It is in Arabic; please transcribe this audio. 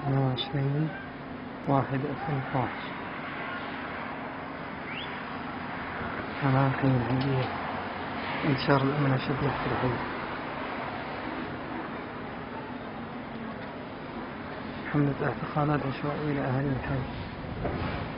28/1/2012. أمام حي الهندية، انتشار الأمن الشديد في الحي. حملة اعتقالات عشوائية لأهالي الحي.